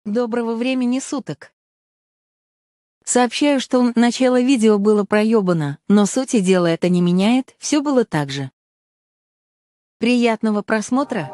Доброго времени суток. Сообщаю, что начало видео было проебано, но сути дела это не меняет, все было так же. Приятного просмотра.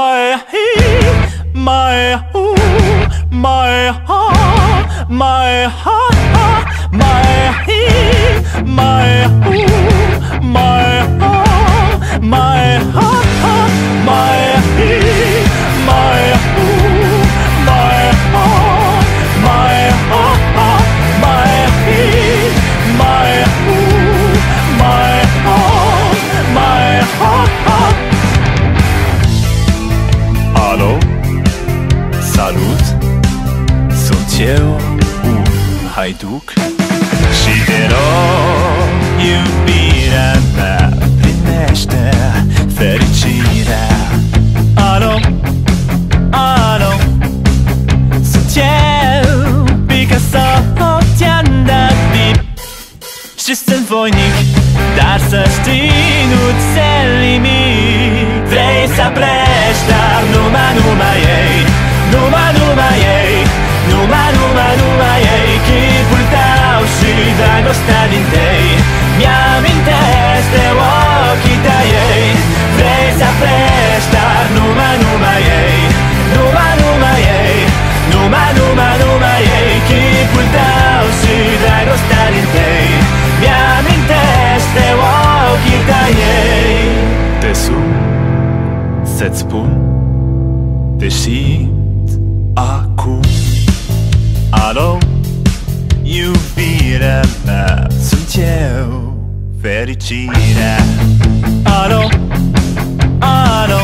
Alo, salut, sunt eu, un haiduc și te rog, iubirea mea, primește fericirea. Alo, alo, sunt eu, Picasso, ți-am dat bip și sunt voinic, dar să știi, nu-ți se nimic. Vrei să pleci, dar numai ei, numai ei, numai ei, chipul tău și dragostea din tei mi-amintesc de ochii tăi ei. Vrei să pleci, dar numai ei, numai ei, numai ei, chipul tău și dragostea din tei mi-amintesc de ochii tăi ei. Te sun să-ți spun, te simt acum. Alo, iubirea mea, sunt eu, fericirea. Alo, alo,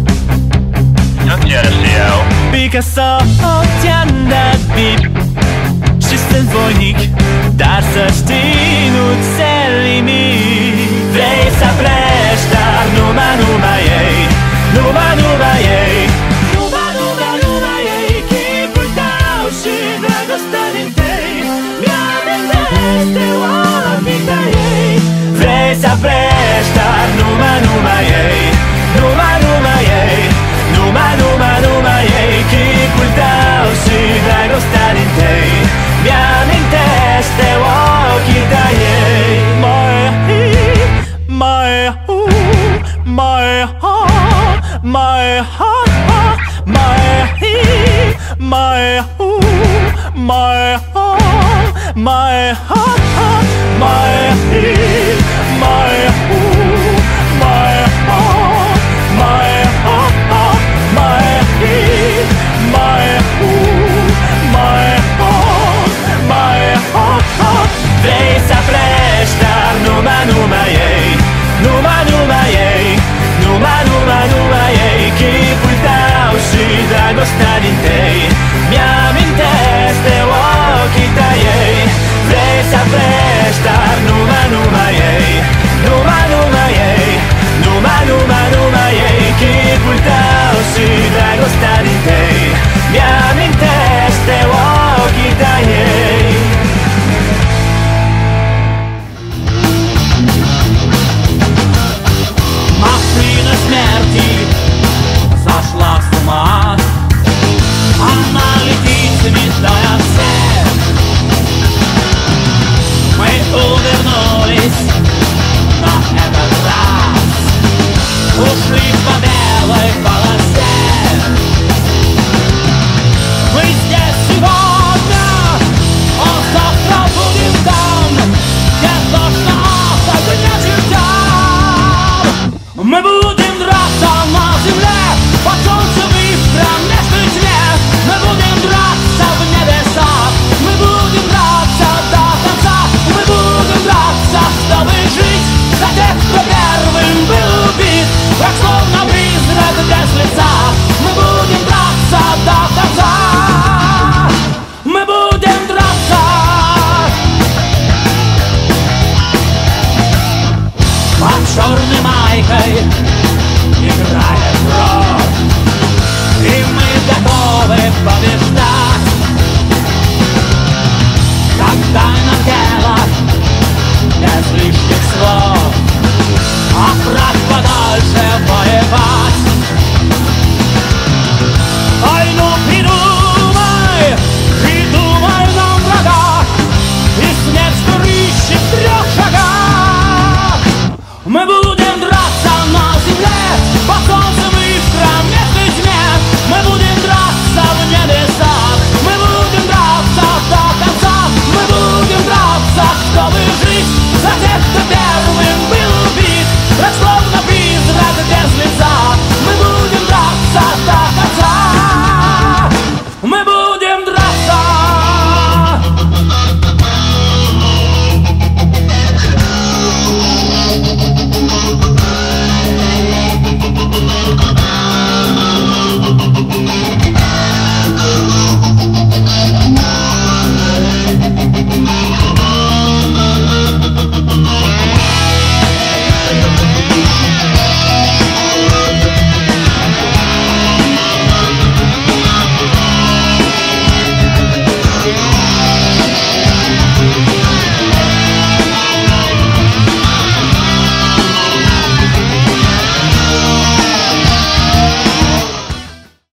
iarăși eu, Picasso, ți-am dat bip și sunt voinic, dar să știi, nu-ți se nimic. Vrei să pleci, dar numai ei, numai ei, numai ei, chipul tău și dragostea din tei mi-amintesc de ochii tăi ei. Vrei să pleci, dar numai ei, numai ei, numai ei, chipul tău și dragostea din tei mi-amintesc de ochii tăi ei. Vrei să pleci, dar numai ei, numai ei, numai ei, chipul tău și dragostea din tei mi-amintesc de ochii tăi ei. Vrei să pleci, dar numai ei, numai ei, numai ei, chipul tău și dragostea din tei